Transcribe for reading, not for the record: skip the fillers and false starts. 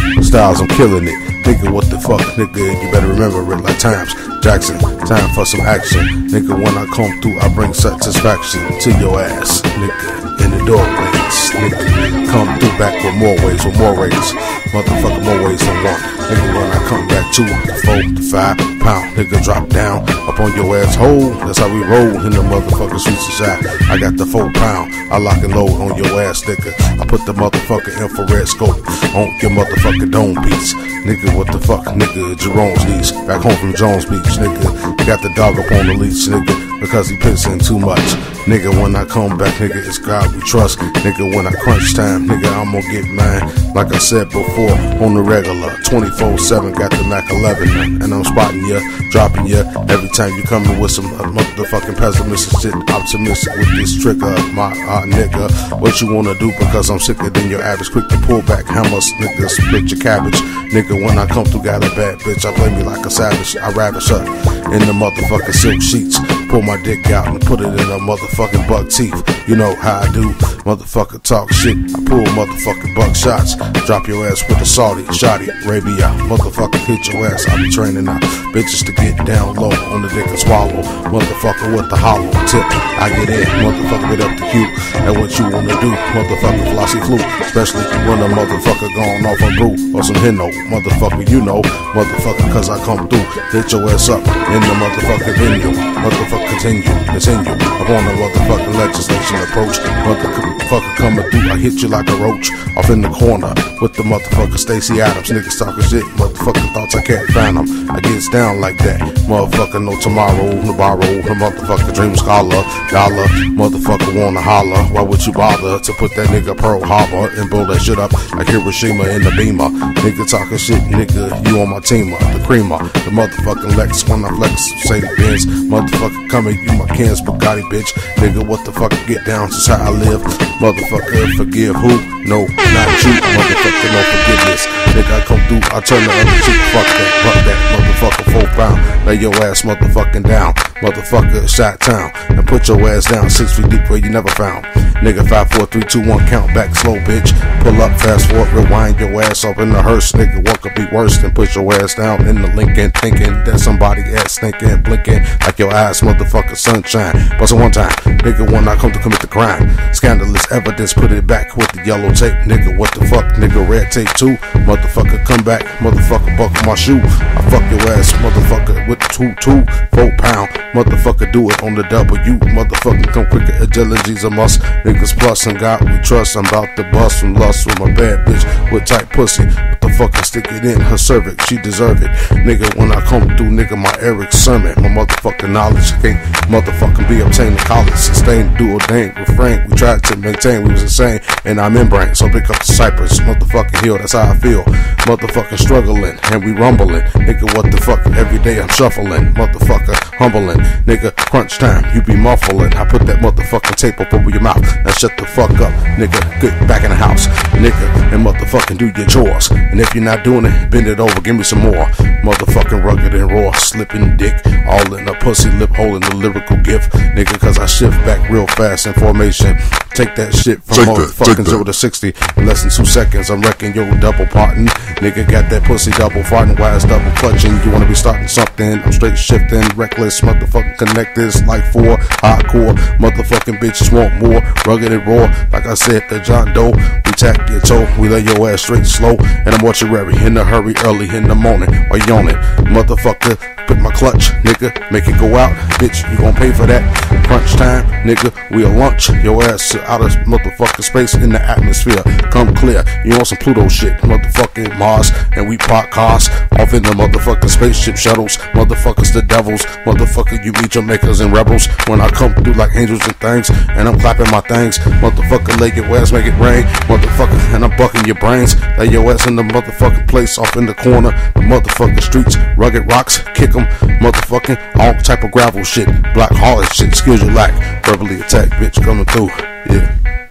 Styles, I'm killing it. Nigga, what the fuck, nigga, you better remember it like Times Jackson, time for some action. Nigga, when I come through, I bring satisfaction to your ass, nigga, in the doorways, nigga. Come through back with more ways, motherfucker, more ways than one. Nigga, when I come back 2 to 4 to 5 pound, nigga, drop down up on your ass hole. That's how we roll in the motherfucking streets of Shy. I got the 4 pound, I lock and load on your ass, nigga. I put the motherfucking infrared scope on your motherfucking dome piece. Nigga, what the fuck, nigga, Jerome's leash. Back home from Jones Beach, nigga. Got the dog up on the leash, nigga, because he pissing too much. Nigga, when I come back, nigga, it's God we trust. Nigga, when I crunch time, nigga, I'm gonna get mine. Like I said before, on the regular, 24/7, got the Mac 11, and I'm spotting ya, dropping ya. Every time you coming with some motherfucking pessimistic shit, optimistic with this trigger, my nigga. What you wanna do, because I'm sicker than your average. Quick to pull back hammers, nigga, split your cabbage. Nigga, when I come through, got a bad bitch, I play me like a savage. I ravish her in the motherfucking silk sheets. Pull my dick out and put it in her motherfucking buck teeth. You know how I do, motherfucker talk shit. I pull motherfucking buck shots. Drop your ass with a Saudi, Saudi Arabia. Motherfucker hit your ass. I be training out bitches to get down low on the dick and swallow. Motherfucker with the hollow tip. I get in, motherfucker get up the cue. And what you wanna do, motherfucker flossy flu. Especially when a motherfucker gone off a brew or some Hino. Motherfucker, you know, motherfucker, cause I come through. Hit your ass up in the motherfucking venue. Motherfucker continue upon the motherfucking legislation approach. Motherfucker coming through, I hit you like a roach. Off in the corner with the motherfucker Stacey Adams. Niggas talking shit, motherfucker thoughts I can't find them. I gets down like that. Motherfucker no tomorrow, no borrow. The motherfucker dream scholar, dollar. Motherfucker wanna holler. Why would you bother to put that nigga Pearl Harbor and blow that shit up like Hiroshima in the Beamer? Nigga talking shit, nigga, you on my teamer, the creamer, the motherfucking Lex when I flex, say the Benz. Motherfucker coming, you my Ken's Bugatti, bitch. Nigga, what the fuck, get down, just how I live. Motherfucker, forgive who? No, not you, motherfucker, no forgiveness. Nigga, I come through, I turn the other cheek, fuck that, motherfucker, 4 pound. Lay your ass motherfucking down, motherfucker, shot town. And put your ass down 6 feet deep where you never found. Nigga, 5, 4, 3, 2, 1, count back slow, bitch. Pull up, fast forward, rewind your ass up in the hearse. Nigga, what could be worse than put your ass down in the Lincoln, thinking that somebody ass thinking, blinking like your eyes, motherfucker, sunshine. Bust it one time, nigga, when I come to commit the crime. Scandalous evidence, put it back with the yellow tape. Nigga, what the fuck, nigga, red tape too. Motherfucker, come back, motherfucker, buckle my shoe. I fuck your ass, motherfucker, with the 4 pound. Motherfucker, do it on the W. Motherfucker, come quicker, agility's a must. Niggas plus and God we trust. I'm about to bust from lust with my bad bitch with tight pussy. What the fuck, I stick it in her cervix, she deserve it. Nigga, when I come through, nigga, my Eric sermon, my motherfucking knowledge can't motherfucking be obtained in college. Sustain, do ordain, refrain. We tried to maintain, we was insane in our membrane. So pick up the cypress, motherfucking hill, that's how I feel. Motherfucking struggling and we rumbling. Nigga, what the fuck, every day I'm shuffling. Motherfucker, humbling. Nigga, crunch time, you be muffling. I put that motherfucking tape up over your mouth. Now shut the fuck up, nigga, get back in the house, nigga, and motherfucking do your chores. And if you're not doing it, bend it over, give me some more. Motherfucking rugged and raw, slipping dick, all in a pussy lip hole in the lyrical gift. Nigga, cause I shift back real fast in formation. Take that shit from motherfucking 0 to 60 in less than 2 seconds. I'm wrecking your double parting. Nigga got that pussy double farting, why it's double clutching. You wanna be starting something, I'm straight shifting, reckless, motherfucking connectors like 4 hardcore. Motherfucking bitches want more, rugged and raw. Like I said, the John Doe, we tack your toe, we lay your ass straight slow. And I'm mortuary in a hurry early in the morning or yawning. Motherfucker, put my clutch, nigga, make it go out. Bitch, you gon' pay for that. Crunch time, nigga, we'll launch your ass out of motherfucking space in the atmosphere. Come clear, you on some Pluto shit, motherfucking Mars, and we park cars off in the motherfucking spaceship shuttles. Motherfuckers the devils, motherfucker, you meet your makers and rebels. When I come through like angels and things, and I'm clapping my things. Motherfucker, lay your ass, make it rain. Motherfucker, and I'm bucking your brains. Lay your ass in the motherfucking place off in the corner. The motherfucking streets, rugged rocks, kick them. Motherfucking all type of gravel shit, black hard shit, skills you lack. Verbally attack, bitch, coming through, yeah.